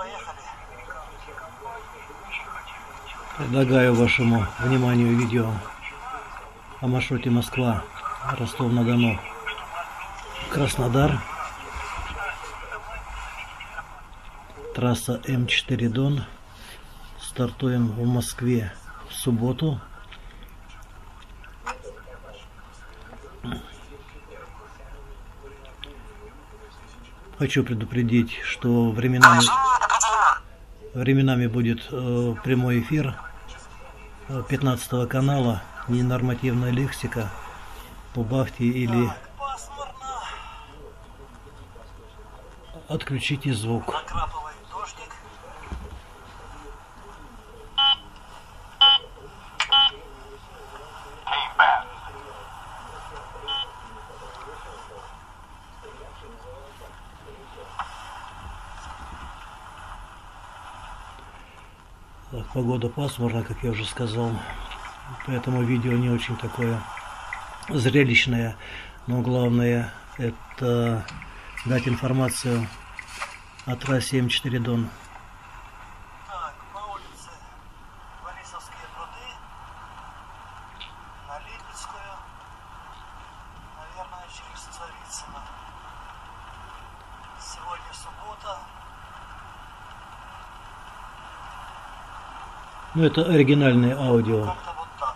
Предлагаю вашему вниманию видео о маршруте Москва, Ростов-на-Дону, Краснодар. Трасса М4 Дон. Стартуем в Москве в субботу. Хочу предупредить, что временами будет прямой эфир 15 канала, ненормативная лексика. Убавьте или отключите звук. Так, погода пасмурная, как я уже сказал, поэтому видео не очень такое зрелищное, но главное это дать информацию о трассе М4 Дон. Так, по улице Борисовские пруды, на Липецкую, наверное, через Царицыно. Сегодня суббота. Ну, это оригинальное аудио. Как-то вот так.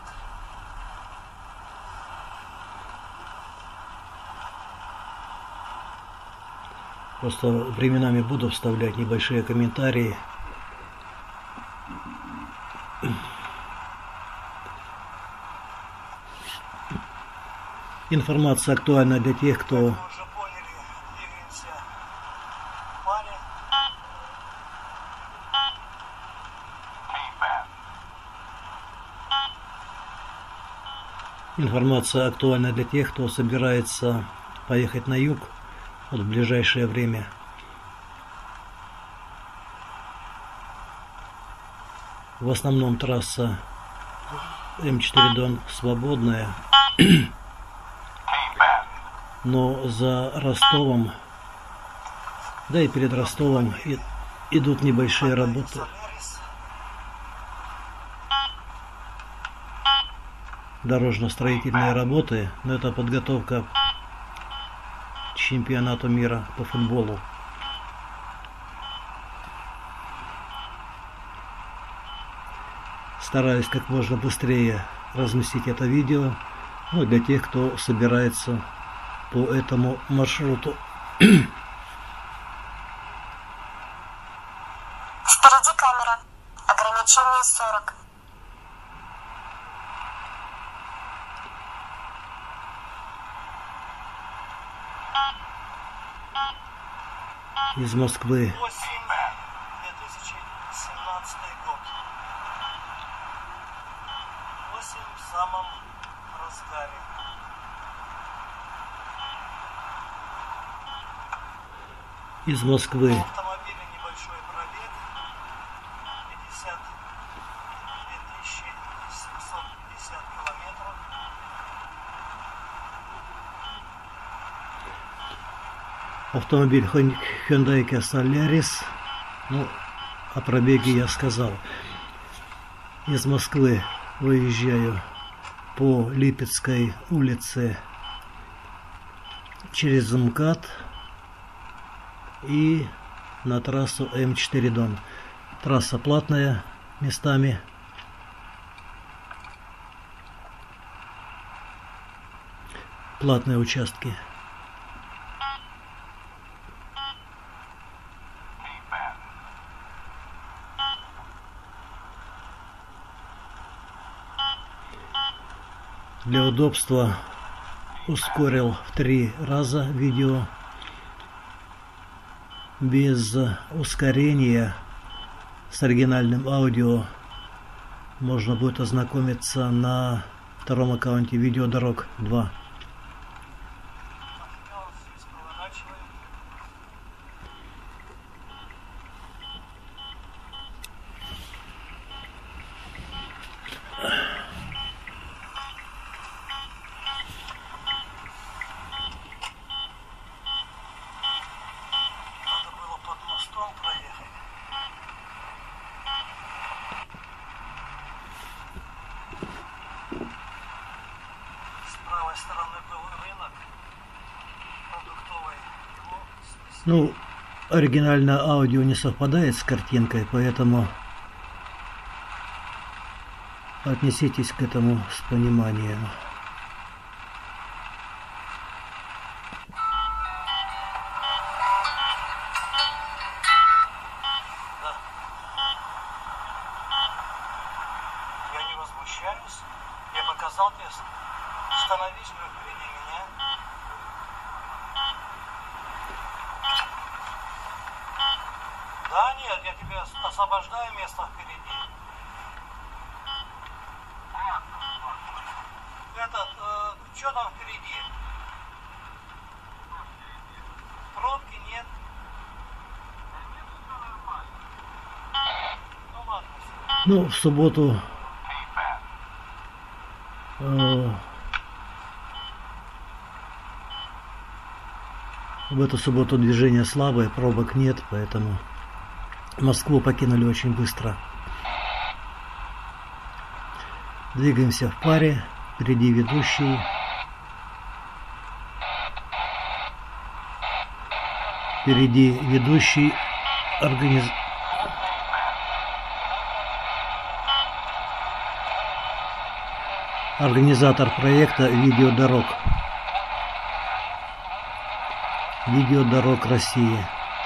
Просто временами буду вставлять небольшие комментарии. Информация актуальна для тех, кто Мы уже поняли, двигаемся в паре. Информация актуальна для тех, кто собирается поехать на юг в ближайшее время. В основном трасса М4 Дон свободная, но за Ростовом, да и перед Ростовом идут небольшие работы. Дорожно-строительные работы, но это подготовка к чемпионату мира по футболу. Стараюсь как можно быстрее разместить это видео, ну, для тех, кто собирается по этому маршруту. Впереди камера. Ограничение 40. Из Москвы 8, 2017 год. 8 в самом разгаре. из Москвы У автомобиля небольшой пробег. 52 750 километров. автомобиль Hyundai Kia Solaris. Ну, о пробеге я сказал. Из Москвы выезжаю по Липецкой улице через МКАД и на трассу М4 Дон. Трасса платная местами. Платные участки. Для удобства ускорил в 3 раза видео. Без ускорения с оригинальным аудио можно будет ознакомиться на втором аккаунте Видеодорог 2. Надо было под мостом проехать. Ну, оригинальное аудио не совпадает с картинкой, поэтому отнеситесь к этому с пониманием. Я не возмущаюсь. Я показал тебе. Становись впереди меня. Да нет, я тебе освобождаю место впереди. Что там впереди? Пробки нет. Ну ладно. Ну, в субботу в эту субботу движение слабое, пробок нет, поэтому Москву покинули очень быстро. Двигаемся в паре, впереди ведущий. Впереди ведущий организатор проекта «Видеодорог». «Видеодорог России».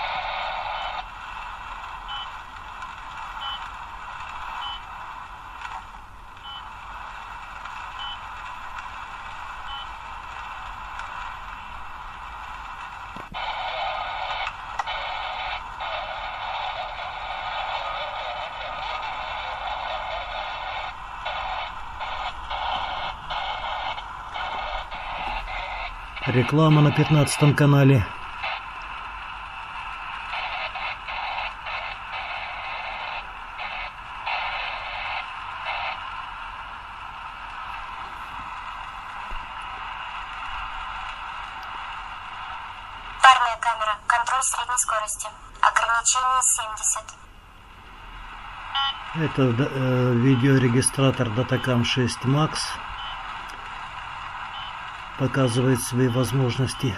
Реклама на 15-м канале. Парная камера. Контроль средней скорости. Ограничение 70. Это видеорегистратор Datacam 6 Max. Показывает свои возможности.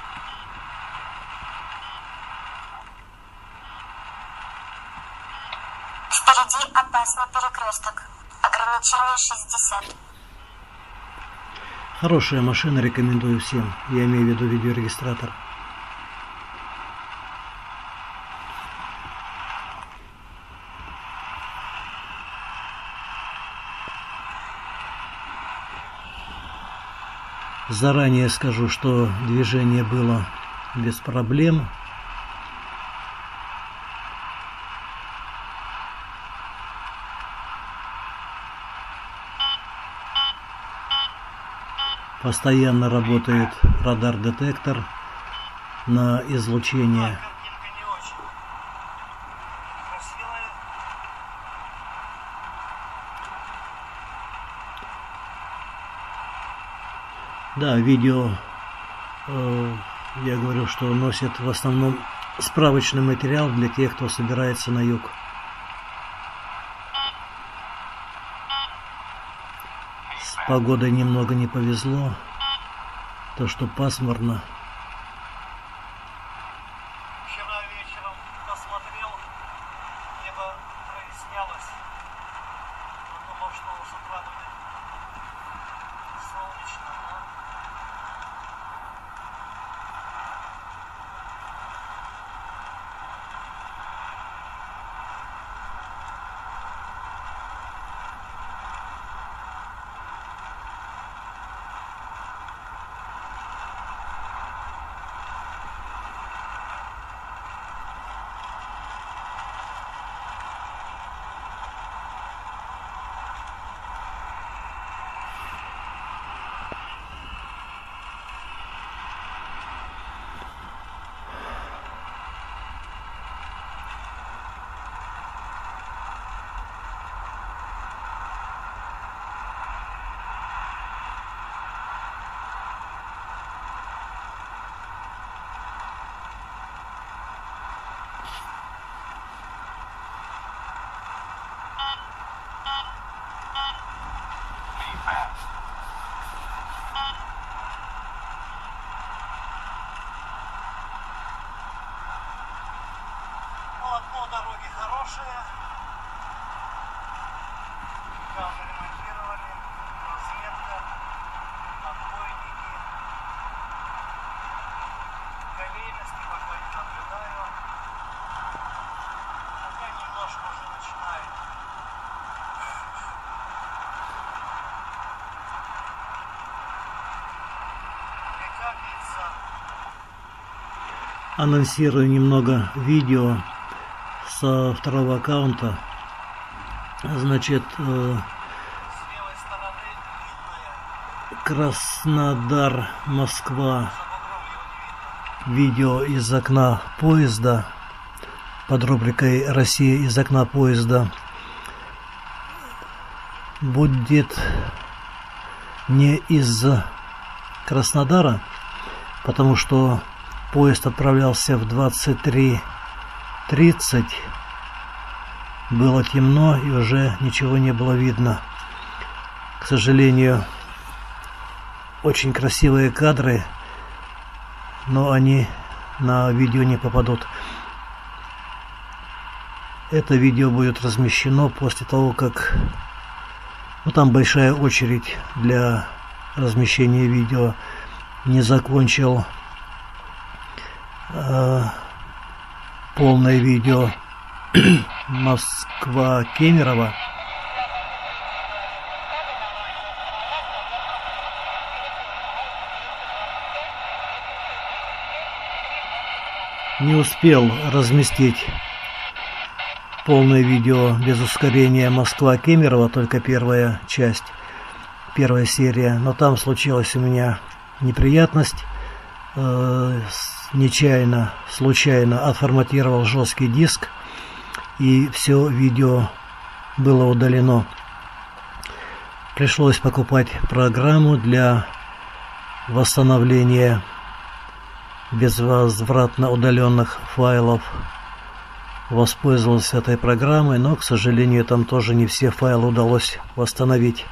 Впереди опасный перекресток. Ограничение 60. Хорошая машина, рекомендую всем. Я имею в виду видеорегистратор. Заранее скажу, что движение было без проблем. Постоянно работает радар-детектор на излучение. Картинка не очень красивая. Да, видео, я говорю, что носит в основном справочный материал для тех, кто собирается на юг. С погодой немного не повезло, то что пасмурно. Вчера вечером посмотрел, небо прояснялось. Думал, что с утра будет солнечно, но... хорошие. Там ремонтировали, розетка, отбойники. Колейности пока не наблюдаю. Хотя немножко уже начинает. Анонсирую немного видео со второго аккаунта. Значит, С левой стороны видно, Краснодар, Москва. за бугром его не видно. Видео из окна поезда под рубрикой «Россия из окна поезда» будет не из Краснодара, потому что поезд отправлялся в 23:30. Было темно и уже ничего не было видно. К сожалению, очень красивые кадры, но они на видео не попадут. Это видео будет размещено после того, как там большая очередь для размещения видео. Не закончил полное видео Москва-Кемерово. Не успел разместить полное видео без ускорения Москва-Кемерово, только первая часть, первая серия. Но там случилась у меня неприятность. Нечаянно, случайно отформатировал жесткий диск, и все видео было удалено. Пришлось покупать программу для восстановления безвозвратно удаленных файлов. Воспользовался этой программой, но, к сожалению, там тоже не все файлы удалось восстановить.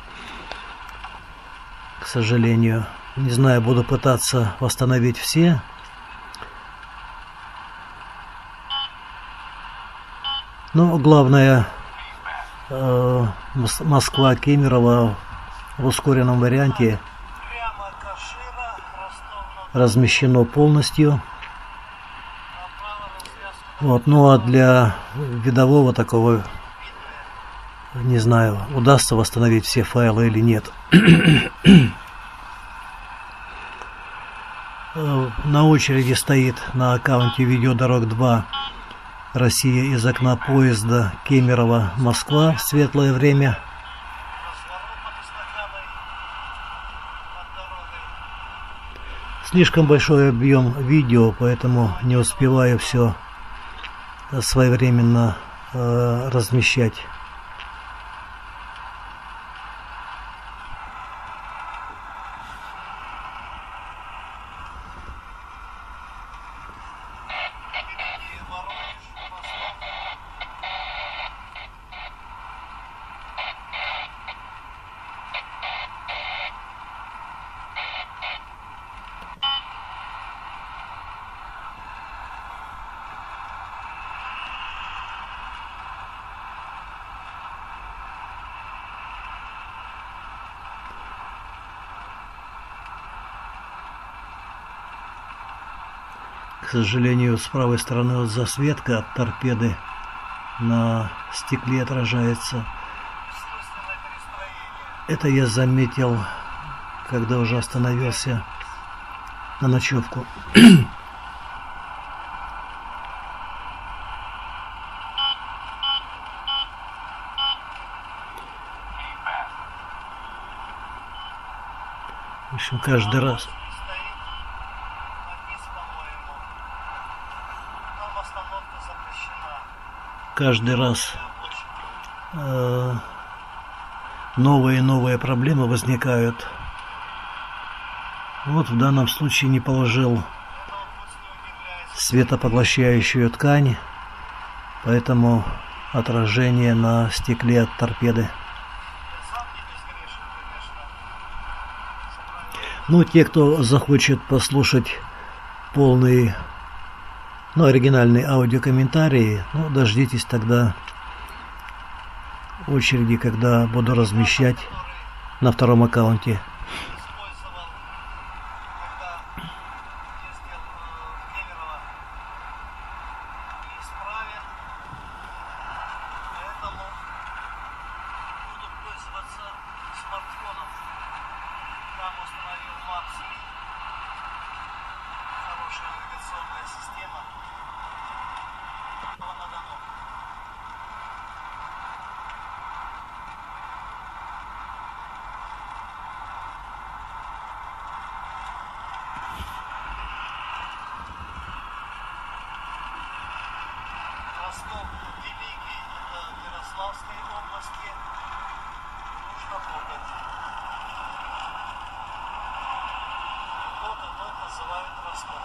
К сожалению. Не знаю, буду пытаться восстановить все. Но главное, Москва-Кемерово в ускоренном варианте Прямо Кашира, Ростов-на-Дону. размещено полностью. Направо развязку Вот, ну а для видового такого, не знаю, удастся восстановить все файлы или нет. На очереди стоит на аккаунте Видеодорог 2 «Россия из окна поезда Кемерово-Москва» в светлое время. разворот под эстакадой, под дорогой. Слишком большой объем видео, поэтому не успеваю все своевременно размещать. Впереди Воронеж, Ростов. К сожалению, с правой стороны вот засветка от торпеды на стекле отражается. Бессмысленное перестроение. Это я заметил, когда уже остановился на ночевку. В общем, каждый раз. Стоит на низ, по-моему. Там остановка запрещена. Каждый раз Очень. новые и новые проблемы возникают. Вот в данном случае не положил Это он пусть не удивляется. светопоглощающую ткань, поэтому отражение на стекле от торпеды. Я сам не безгрешен, конечно. Ну, те, кто захочет послушать полный, оригинальный аудиокомментарий, дождитесь тогда очереди, когда буду размещать на втором аккаунте. использовал, когда ездил в Кемерово и исправен. Поэтому буду пользоваться смартфоном. Там установил Maps.me. Хорошая навигационная система. Ростов-на-Дону. Ростов Великий, это в Ярославской области. Нужно топать. Вот это называют Ростов.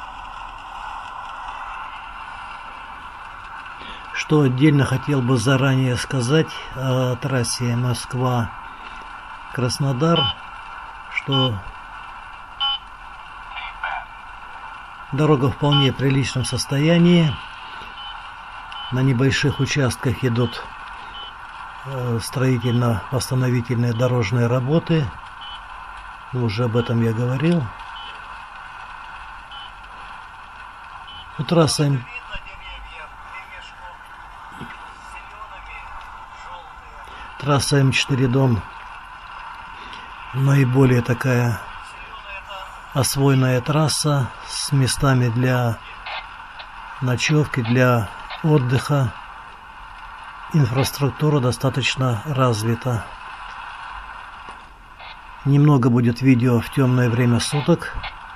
Что отдельно хотел бы заранее сказать о трассе Москва-Краснодар, что дорога в вполне приличном состоянии. На небольших участках идут строительно-восстановительные дорожные работы. Уже об этом я говорил. Трасса Видно деревья вперемешку с зелеными, желтые. Трасса М4 Дон наиболее такая Зеленые это освоенная трасса с местами для ночевки, для отдыха. Инфраструктура достаточно развита. Немного будет видео в темное время суток.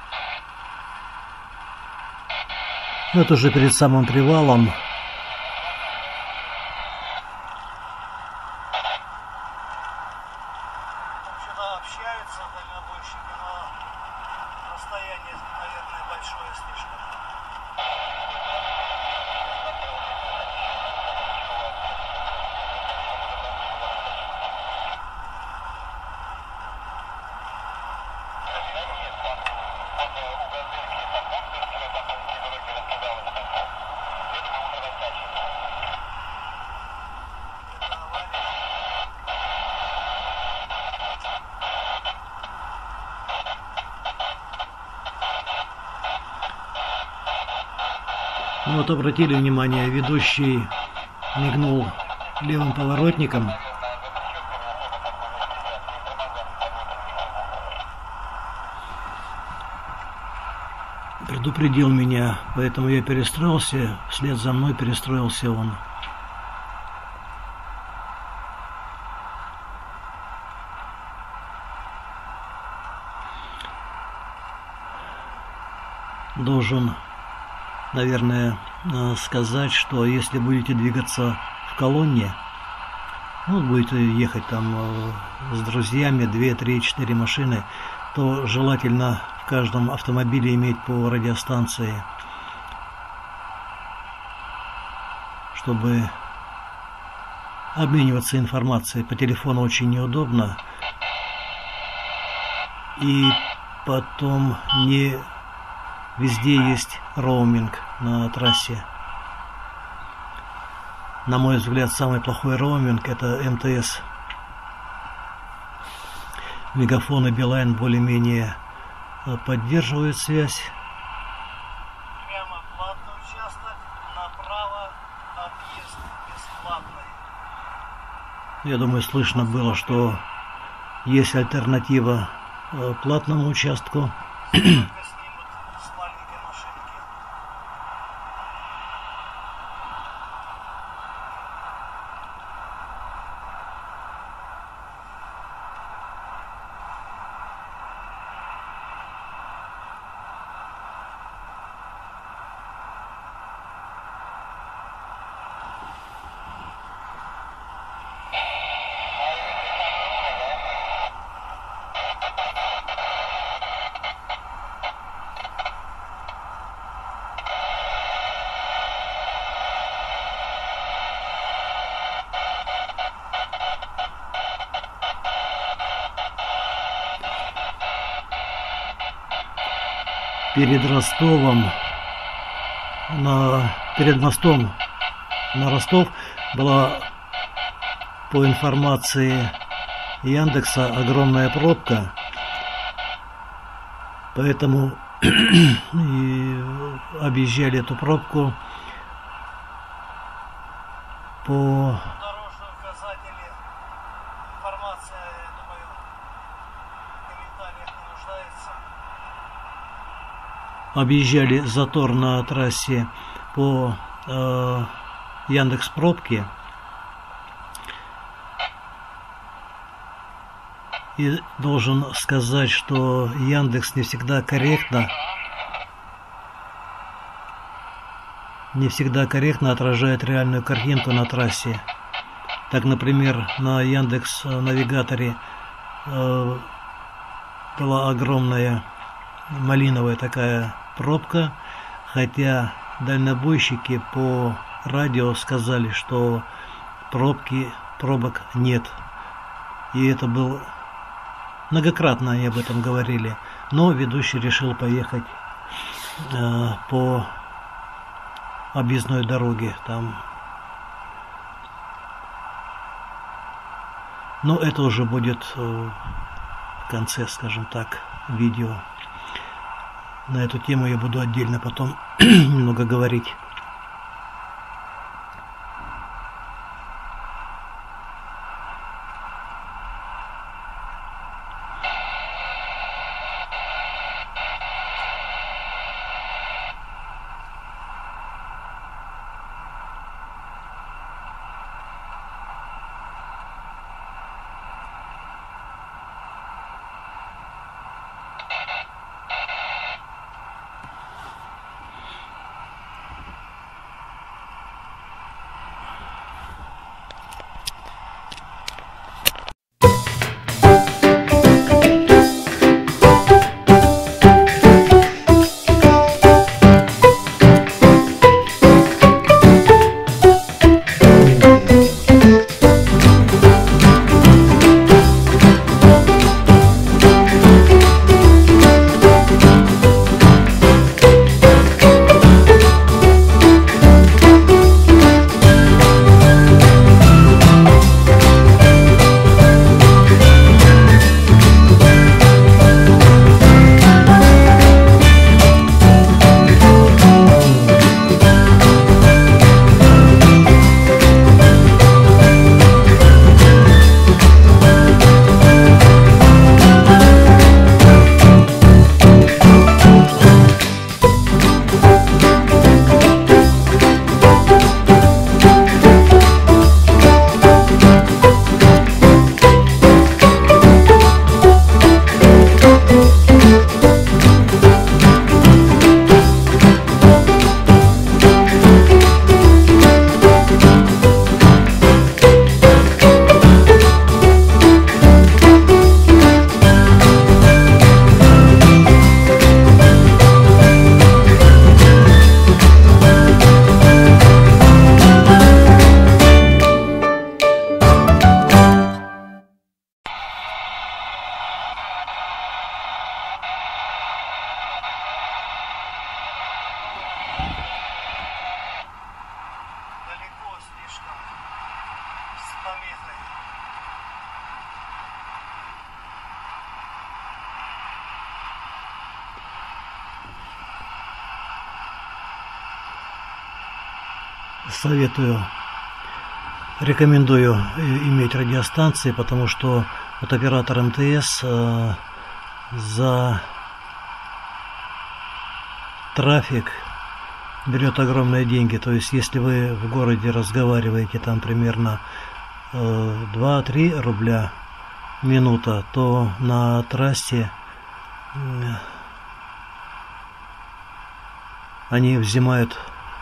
Это уже перед самым привалом. сюда общаются дальнобойщики, но расстояние, наверное, большое слишком. Ну вот обратили внимание, ведущий мигнул левым поворотником. Предупредил меня, поэтому я перестроился, вслед за мной перестроился он. Должен, наверное, сказать, что если будете двигаться в колонне, вот будете ехать там с друзьями, 2, 3, 4 машины, то желательно в каждом автомобиле иметь по радиостанции, чтобы обмениваться информацией. По телефону очень неудобно. И потом не везде есть роуминг на трассе. На мой взгляд, самый плохой роуминг — это МТС. Мегафон и Билайн более-менее поддерживают связь. Прямо платный участок, направо объезд бесплатный. Я думаю, слышно было, что есть альтернатива платному участку. Только снимут с маленькой машинки. Перед Ростовом, перед мостом на Ростов была по информации Яндекса, огромная пробка, поэтому и объезжали эту пробку по... Дорожные указатели, информация, я думаю, в комментариях не нуждается. Объезжали затор на трассе по Яндекс пробке. И должен сказать, что Яндекс не всегда корректно отражает реальную картинку на трассе. Так, например, на Яндекс навигаторе была огромная малиновая такая пробка, хотя дальнобойщики по радио сказали, что пробок нет. И это был... Многократно они об этом говорили, но ведущий решил поехать по объездной дороге там. Но это уже будет в конце, скажем так, видео. На эту тему я буду отдельно потом немного говорить. Советую, рекомендую иметь радиостанции, потому что вот оператор МТС за трафик берет огромные деньги. То есть, если вы в городе разговариваете там примерно 2-3 рубля минута, то на трассе они взимают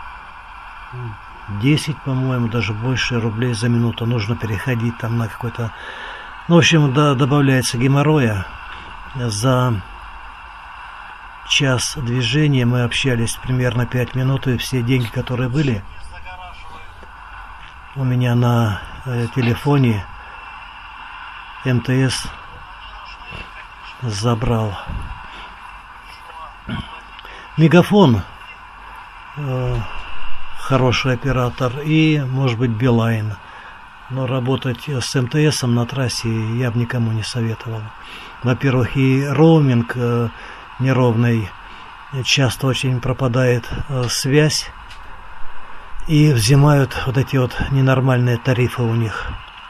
10, по-моему, даже больше рублей за минуту. Нужно переходить там на какой-то... Ну, в общем, добавляется геморроя. За час движения мы общались примерно 5 минут, и все деньги, которые были у меня на телефоне, МТС забрал. Мегафон хороший оператор, и, может быть, Билайн. Но работать с МТСом на трассе я бы никому не советовал. Во-первых, и роуминг неровный, часто очень пропадает связь, и взимают вот эти вот ненормальные тарифы у них.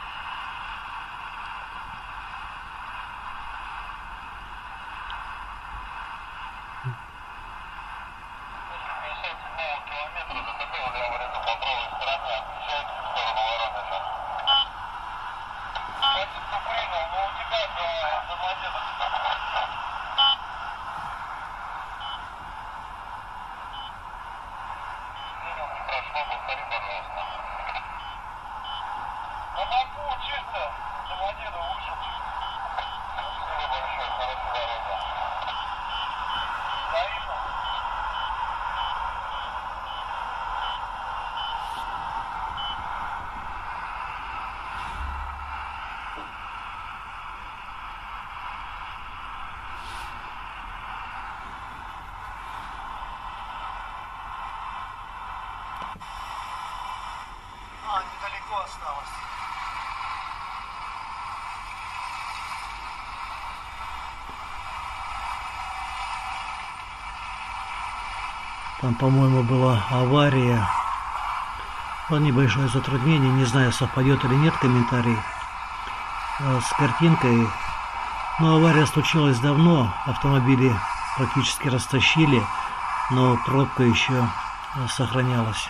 Недалеко осталось. Там, по-моему, была авария. Небольшое затруднение, не знаю, совпадет или нет комментарий с картинкой. Но авария случилась давно, автомобили практически растащили, но пробка еще сохранялась.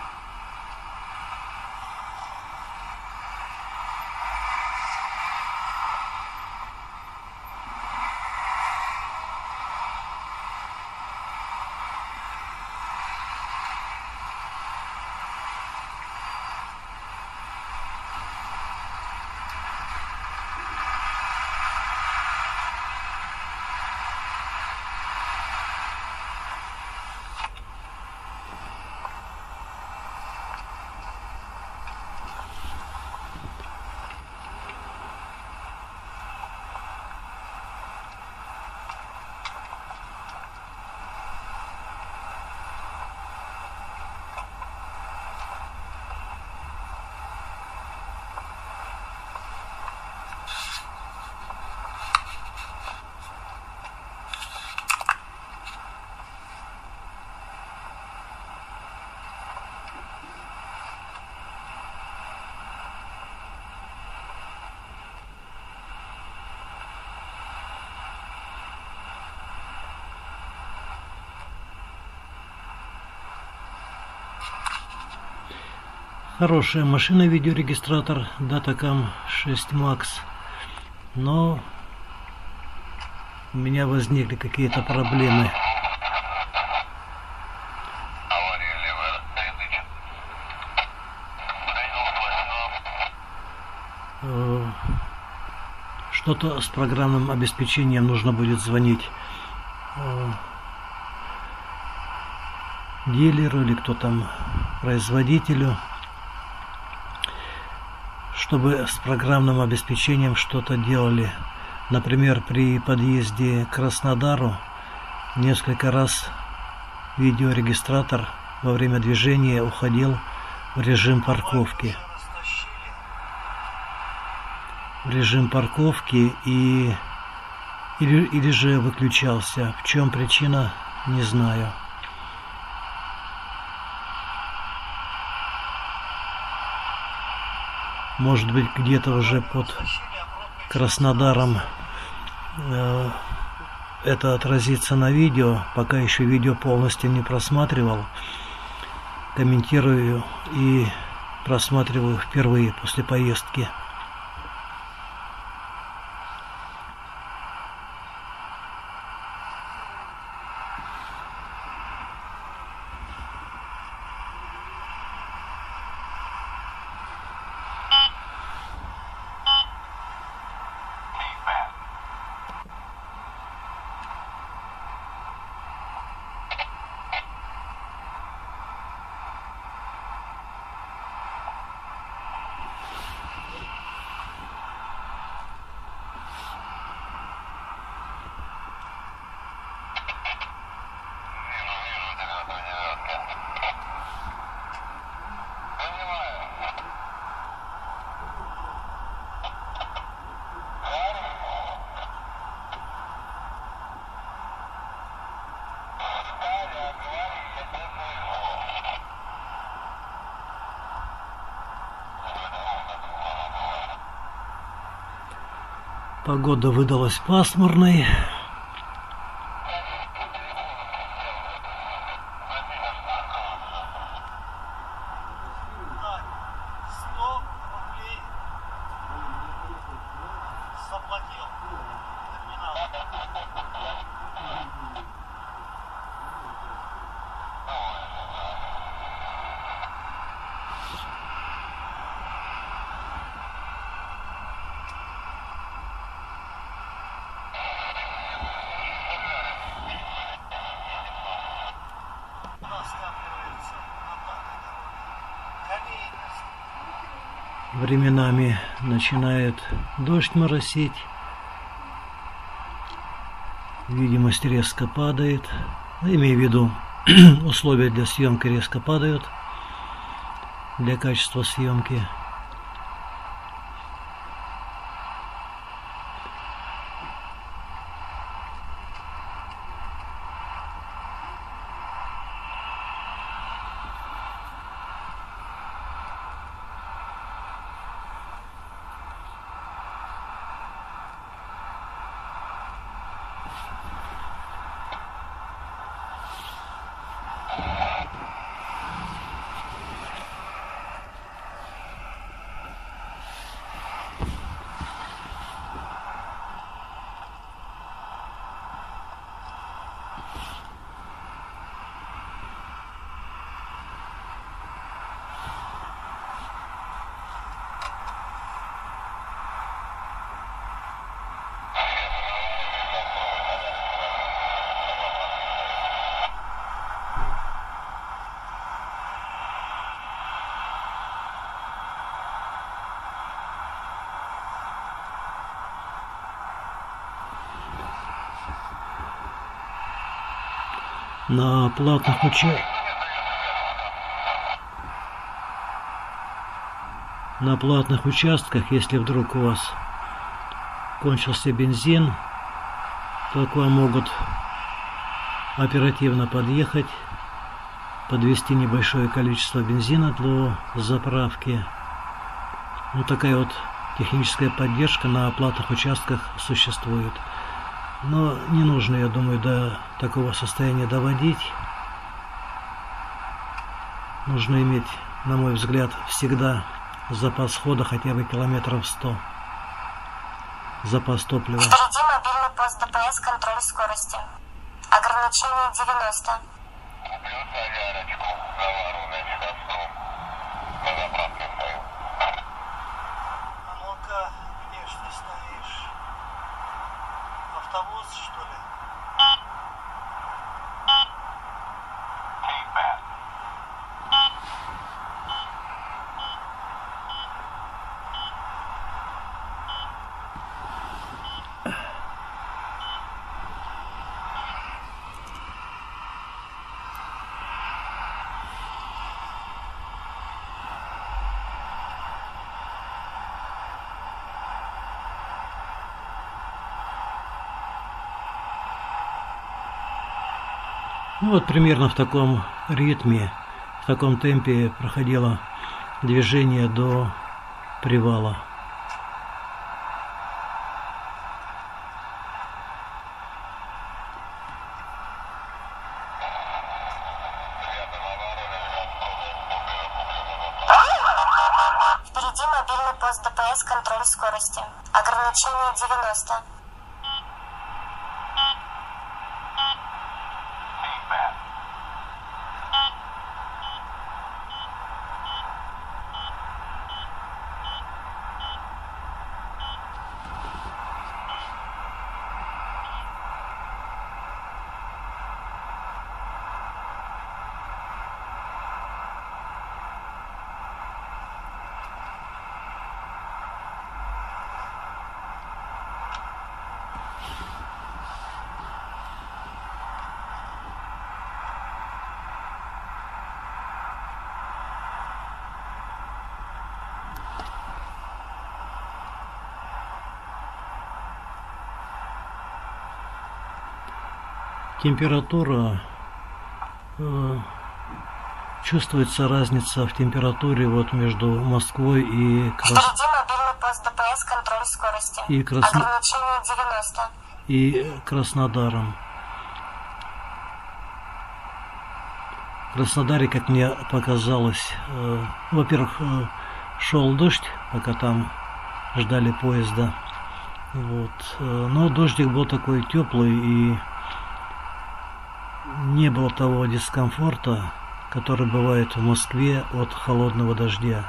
Хорошая машина, видеорегистратор Datacam 6 Max, но у меня возникли какие-то проблемы. Что-то с программным обеспечением нужно будет звонить дилеру или кто там, производителю, чтобы с программным обеспечением что-то делали. Например, при подъезде к Краснодару несколько раз видеорегистратор во время движения уходил в режим парковки. Или же выключался. В чем причина, не знаю. Может быть, где-то уже под Краснодаром это отразится на видео. Пока еще видео полностью не просматривал. Комментирую и просматриваю впервые после поездки. Погода выдалась пасмурной. Временами начинает дождь моросить, видимость резко падает, имею в виду, условия для съемки резко падают, для качества съемки. На платных участках, если вдруг у вас кончился бензин, то к вам могут оперативно подъехать, подвезти небольшое количество бензина для заправки. Вот такая вот техническая поддержка на платных участках существует. Но не нужно, я думаю, до такого состояния доводить. Нужно иметь, на мой взгляд, всегда запас хода хотя бы километров 100. Запас топлива. Впереди мобильный пост ДПС, контроль скорости. Ограничение 90. А ну-ка, где ж ты стоишь? Автобус, что ли? Ну вот примерно в таком ритме, в таком темпе проходило движение до привала. Впереди мобильный пост ДПС, контроль скорости. Ограничение 90. Температура, чувствуется разница в температуре вот между Москвой и Впереди мобильный пост ДПС, контроль скорости. И Ограничение 90. И Краснодаром. В Краснодаре, как мне показалось, во-первых, шел дождь, пока там ждали поезда. Вот. Но дождик был такой теплый, и не было того дискомфорта, который бывает в Москве от холодного дождя.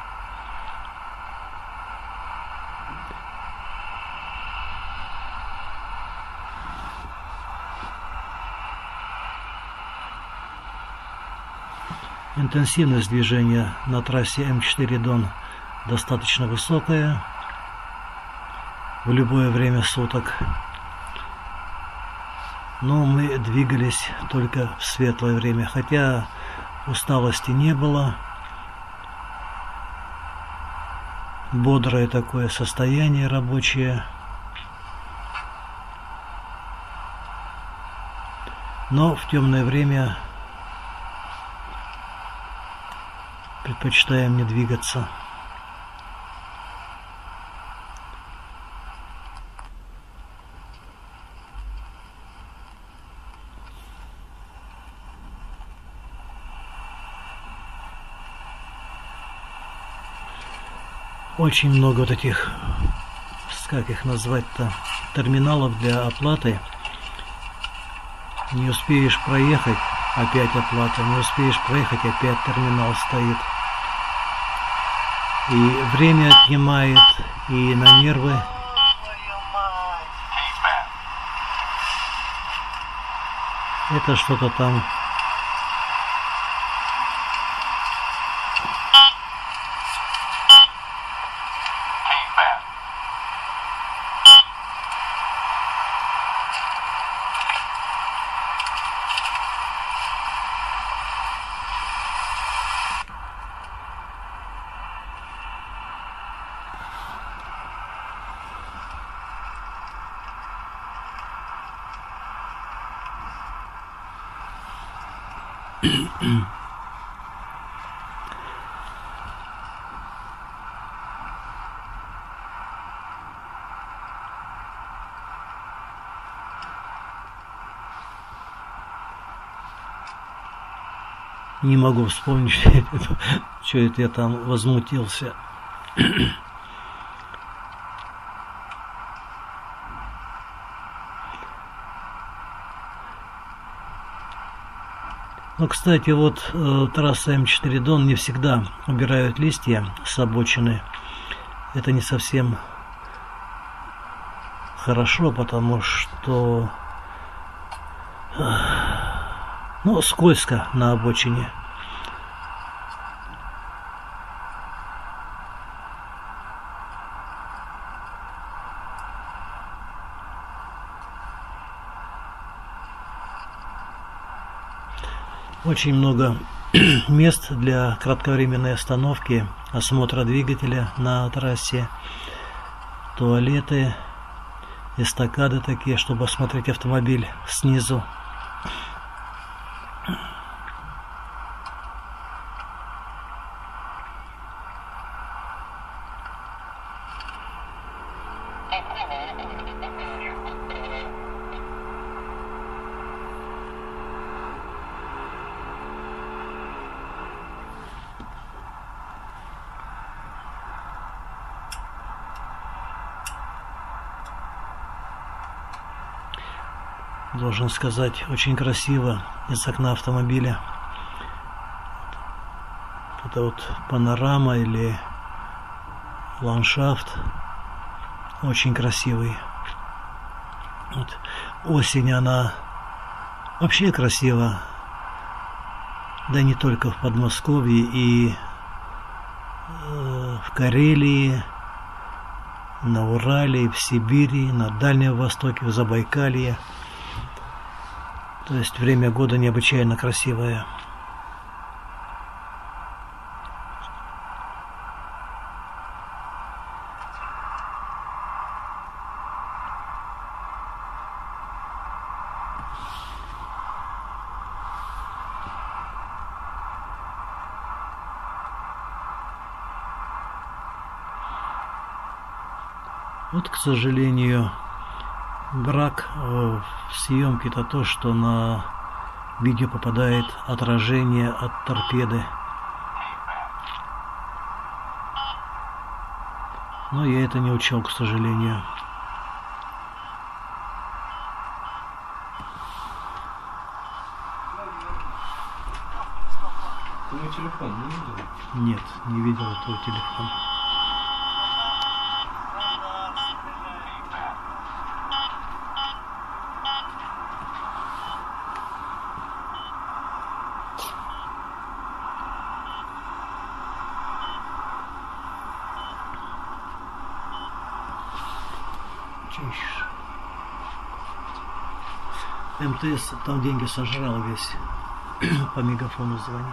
Интенсивность движения на трассе М4 Дон достаточно высокая в любое время суток. Но мы двигались только в светлое время, хотя усталости не было. Бодрое такое состояние рабочее. Но в темное время предпочитаем не двигаться. Очень много вот этих, как их назвать-то, терминалов для оплаты. Не успеешь проехать, опять оплата. Не успеешь проехать, опять терминал стоит. И время отнимает, и на нервы. Это что-то там. Не могу вспомнить, что это я там возмутился. Но, кстати, вот трасса М4 Дон не всегда убирают листья с обочины. Это не совсем хорошо, потому что скользко на обочине. Очень много мест для кратковременной остановки, осмотра двигателя на трассе, туалеты, эстакады такие, чтобы осмотреть автомобиль снизу. Должен сказать, очень красиво из окна автомобиля. Это вот панорама или ландшафт очень красивый. Вот. Осень, она вообще красива. Да не только в Подмосковье, и в Карелии, на Урале, в Сибири, на Дальнем Востоке, в Забайкалье. То есть время года необычайно красивое. Вот, к сожалению, брак в съемке — это то, что на видео попадает отражение от торпеды. Но я это не учел, к сожалению. Ты мой телефон не видел? Нет, не видел твой телефон. Чищешь. МТС там деньги сожрал весь. По мегафону звони.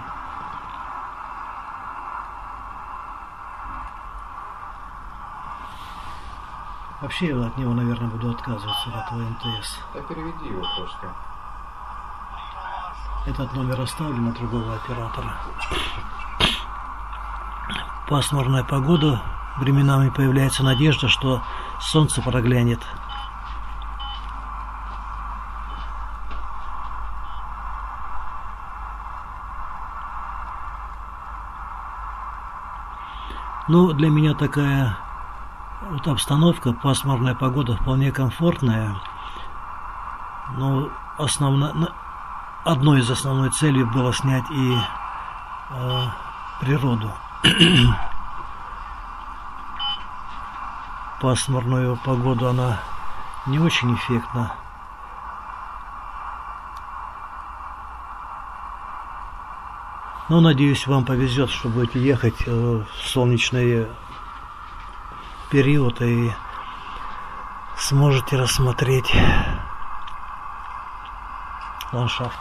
Вообще я от него, наверное, буду отказываться, от этого МТС. Да переведи его просто. Этот номер оставлю на другого оператора. Пасмурная погода. Временами появляется надежда, что солнце проглянет. Ну, для меня такая вот обстановка, пасмурная погода вполне комфортная. Но одной из основной целей было снять и природу. Пасмурную погоду она не очень эффектна. Но надеюсь, вам повезет, что будете ехать в солнечный период и сможете рассмотреть ландшафт.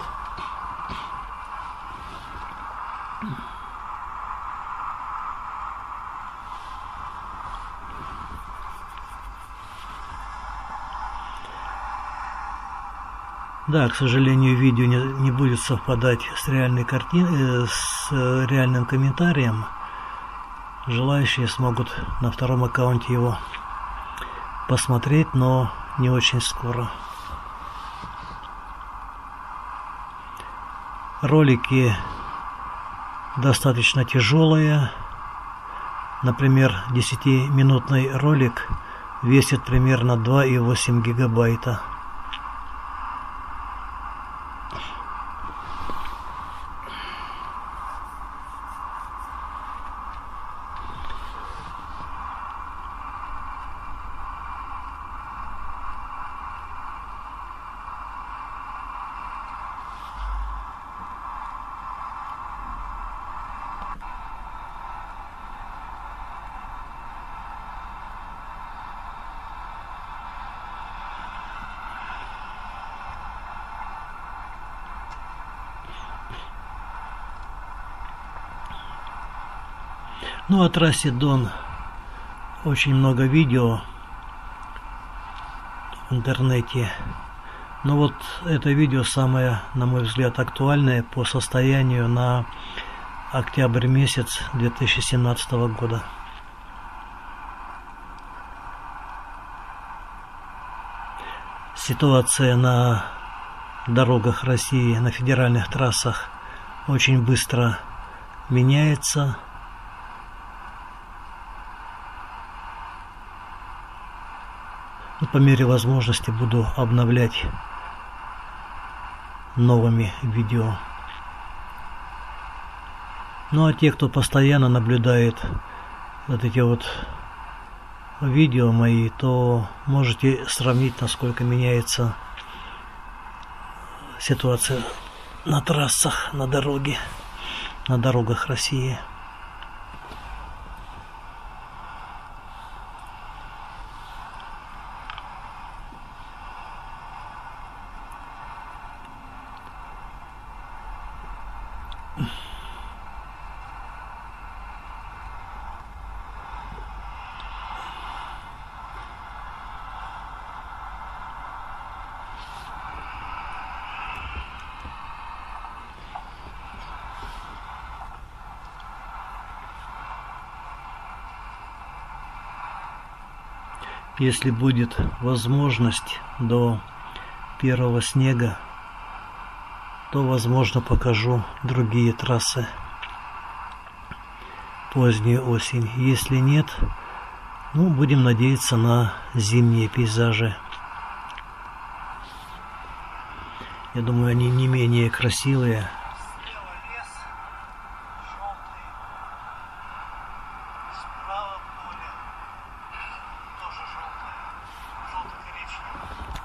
Да, к сожалению, видео не будет совпадать с реальной картиной, с реальным комментарием. Желающие смогут на втором аккаунте его посмотреть, но не очень скоро. Ролики достаточно тяжелые. Например, 10-минутный ролик весит примерно 2,8 гигабайта. Ну, о трассе Дон очень много видео в интернете. Но вот это видео самое, на мой взгляд, актуальное по состоянию на октябрь месяц 2017 года. Ситуация на дорогах России, на федеральных трассах очень быстро меняется. По мере возможности буду обновлять новыми видео. Ну а те, кто постоянно наблюдает вот эти вот видео мои, то можете сравнить, насколько меняется ситуация на трассах, на дорогах России. Если будет возможность до первого снега, то, возможно, покажу другие трассы позднюю осень. Если нет, ну, будем надеяться на зимние пейзажи. Я думаю, они не менее красивые. Слева лес, желтый, справа поле, тоже желтое, желто-коричневое.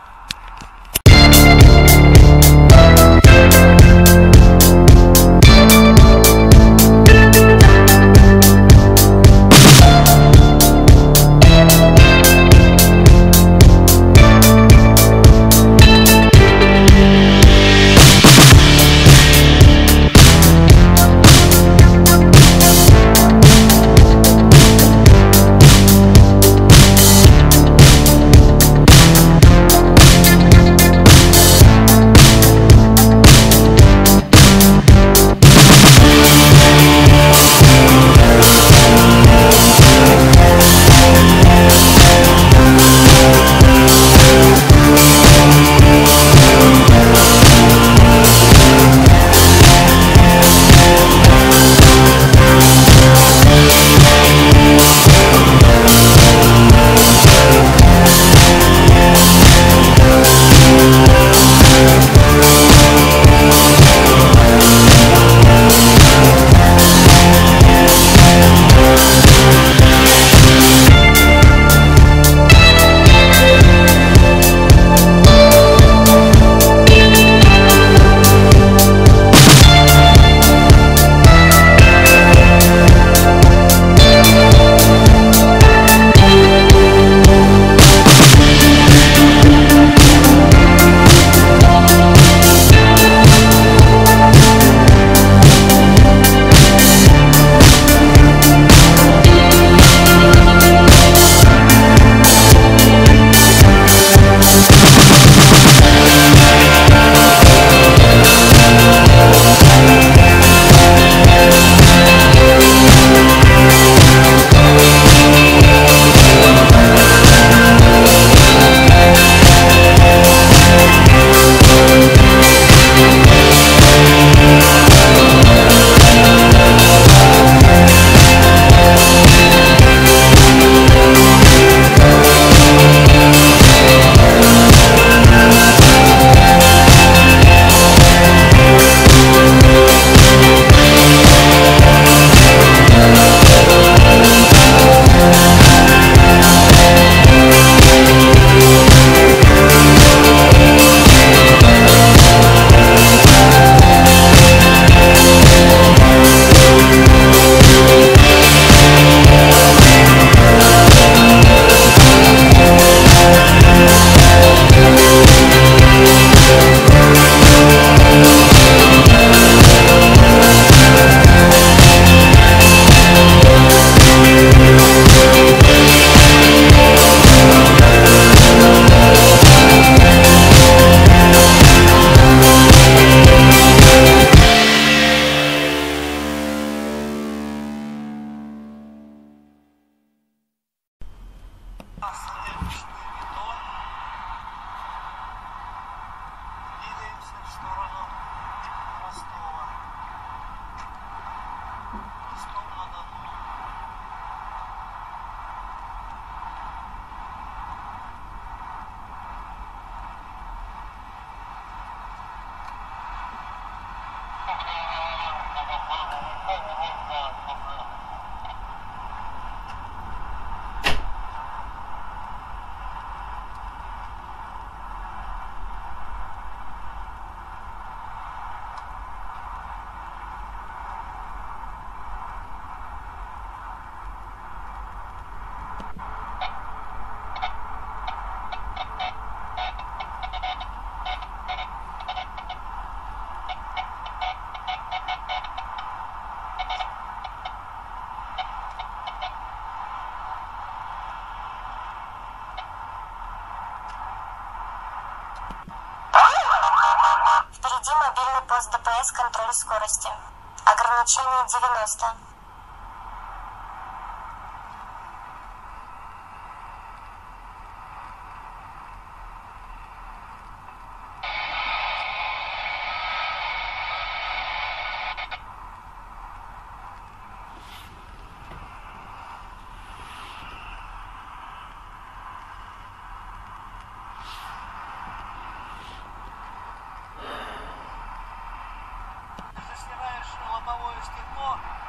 Впереди мобильный пост ДПС, контроль скорости. Ограничение 90.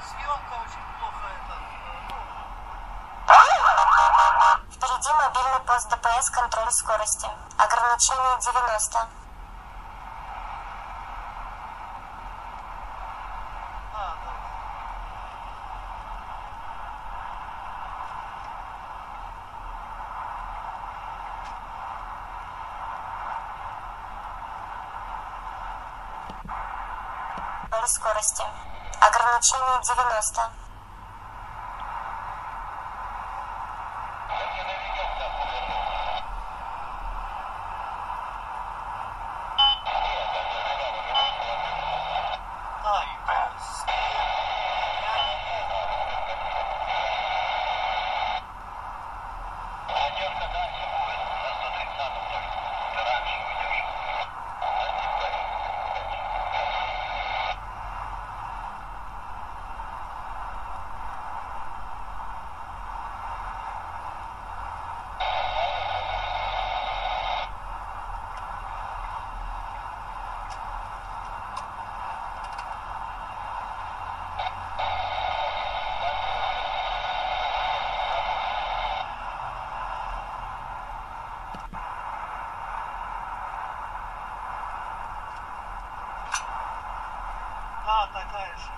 Съемка очень плохо это. Впереди мобильный пост ДПС, контроль скорости. Ограничение 90. Да. Контроль скорости. Ограничение 90. Да, и без. Да, такая же.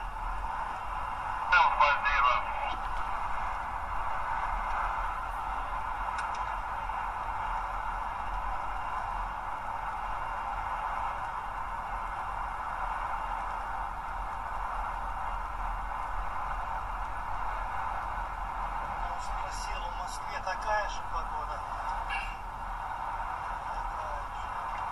Он спросил, в Москве такая же погода? Такая же.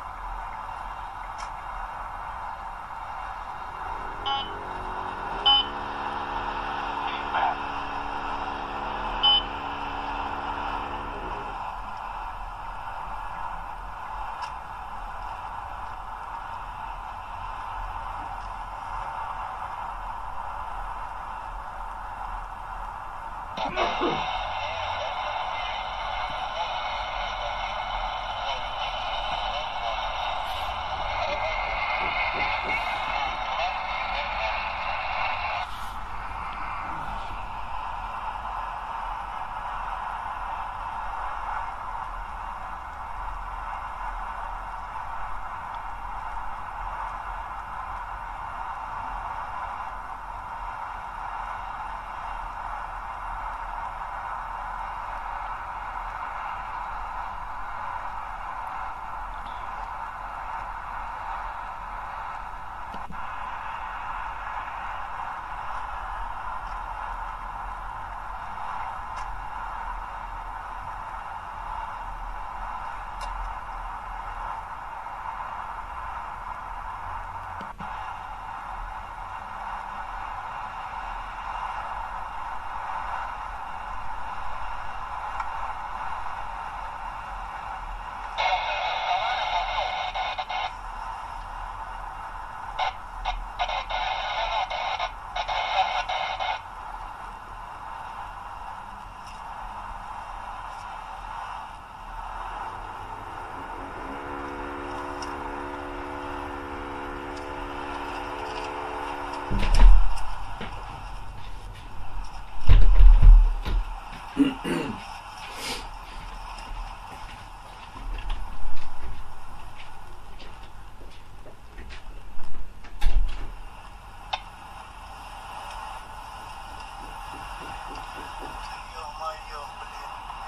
Ё-моё, блин.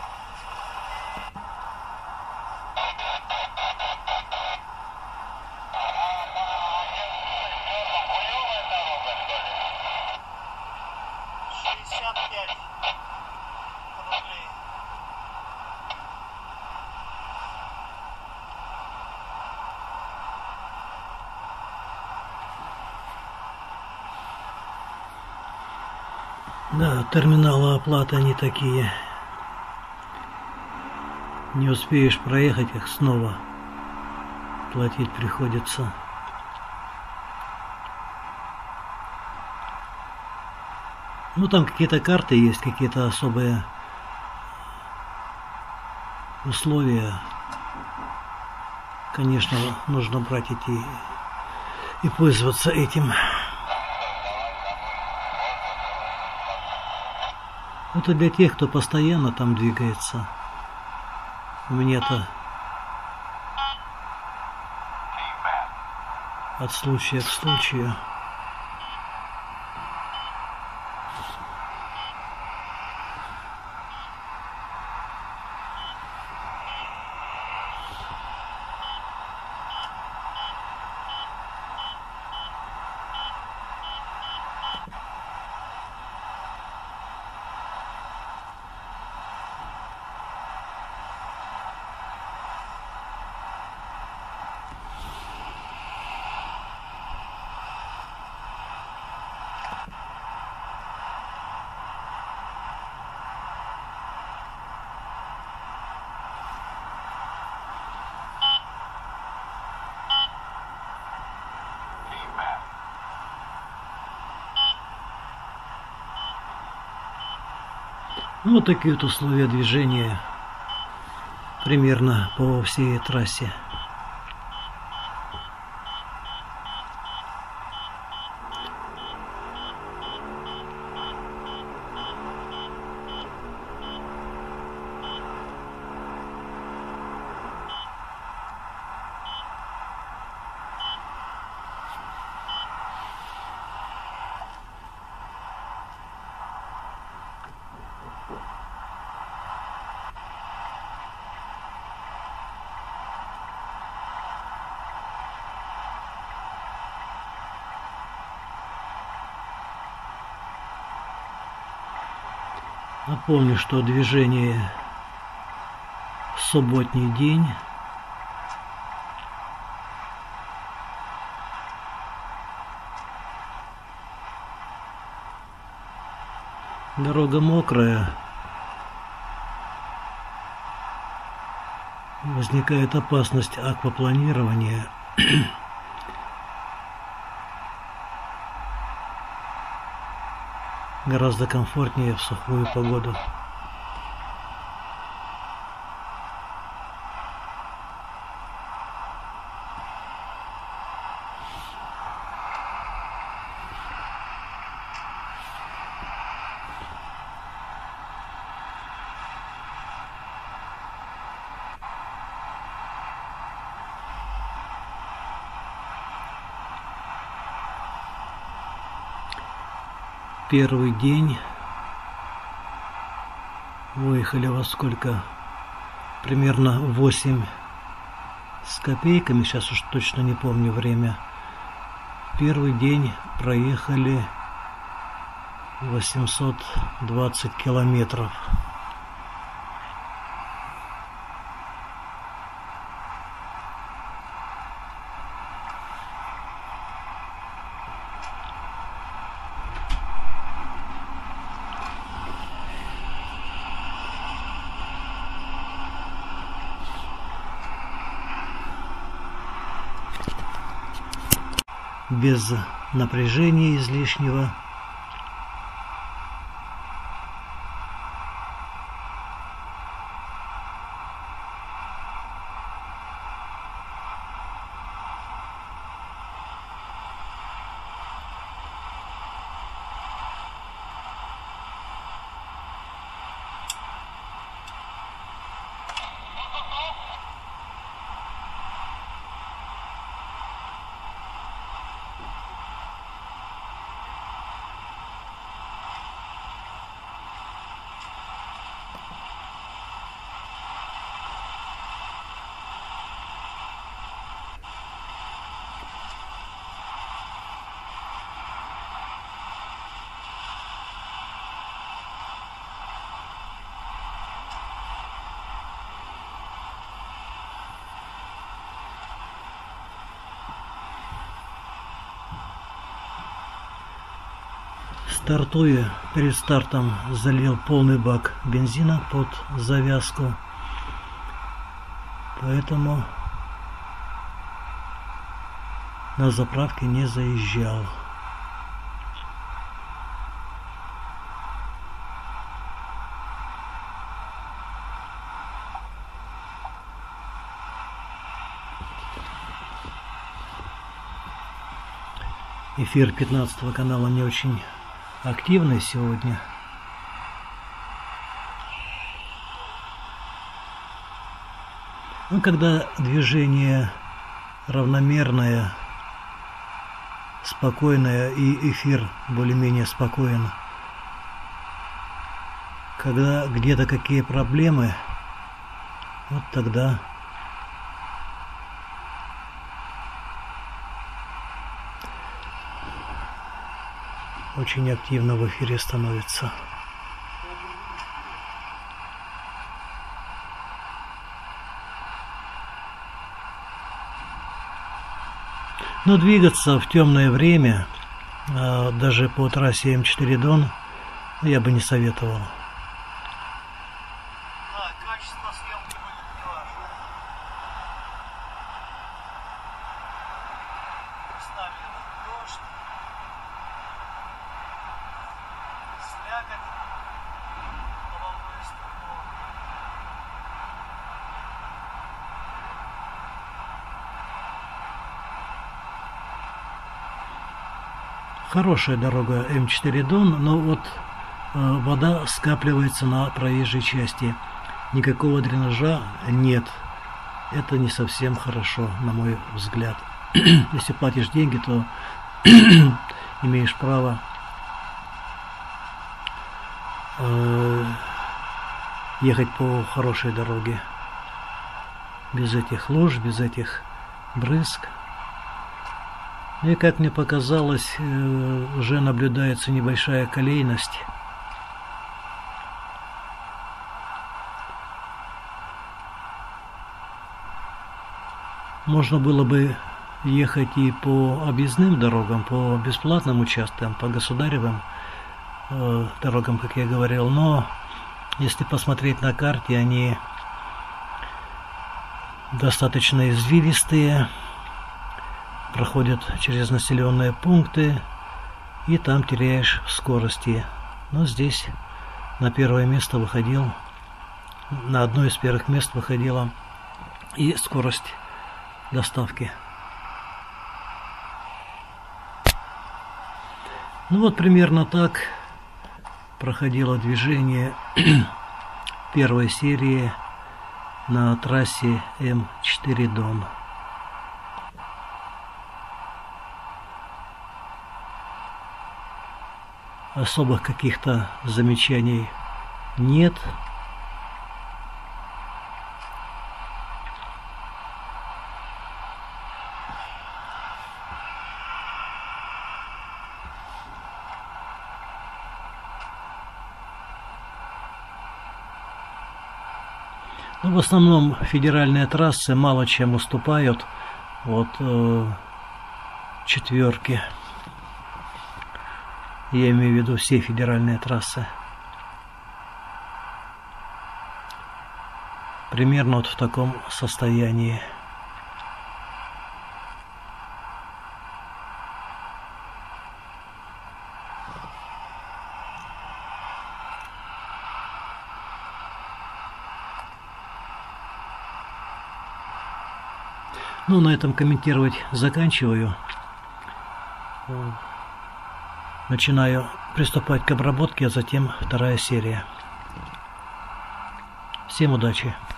Рублей. Да, терминалы оплаты они такие. Не успеешь проехать, их снова платить приходится. Ну там какие-то карты есть, какие-то особые условия. Конечно, нужно брать эти и пользоваться этим. Это для тех, кто постоянно там двигается. Мне-то от случая к случаю. Ну, вот такие вот условия движения примерно по всей трассе. Напомню, что движение в субботний день. Дорога мокрая. Возникает опасность аквапланирования. Гораздо комфортнее в сухую погоду. Первый день. Выехали во сколько? Примерно 8 с копейками. Сейчас уж точно не помню время. Первый день проехали 820 километров. Без напряжения излишнего. Стартуя, перед стартом залил полный бак бензина под завязку, поэтому на заправке не заезжал. Эфир 15 канала не очень активный сегодня. Ну, когда движение равномерное, спокойное и эфир более-менее спокоен, когда где-то какие проблемы, вот тогда очень активно в эфире становится. Но двигаться в темное время, даже по трассе М4 Дон, я бы не советовал. Да, качество съемки будет неважно. С нами этот дождь, слякоть, головное стекло. Хорошая дорога М4 Дон, но вот вода скапливается на проезжей части. Никакого дренажа нет. Это не совсем хорошо, на мой взгляд. Если платишь деньги, то имеешь право ехать по хорошей дороге. Без этих луж, без этих брызг. И, как мне показалось, уже наблюдается небольшая колейность. Можно было бы ехать и по объездным дорогам, по бесплатным участкам, по государевым дорогам, как я говорил. Но если посмотреть на карте, они достаточно извилистые, проходят через населенные пункты, и там теряешь в скорости. Но здесь на первое место выходил, на одно из первых мест выходила и скорость доставки. Ну вот примерно так проходило движение первой серии на трассе М4 Дон. Особых каких-то замечаний нет. Ну, в основном федеральные трассы мало чем уступают от четверки. Я имею в виду все федеральные трассы. Примерно вот в таком состоянии. Ну, на этом комментировать заканчиваю. Начинаю приступать к обработке, а затем вторая серия. Всем удачи!